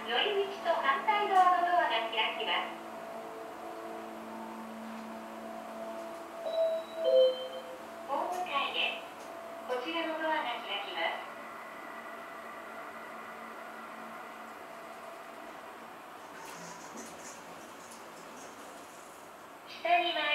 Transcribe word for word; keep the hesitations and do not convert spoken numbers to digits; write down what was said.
乗り口と反対側のドアが開きます。ホーム階です。こちらのドアが開きます。下には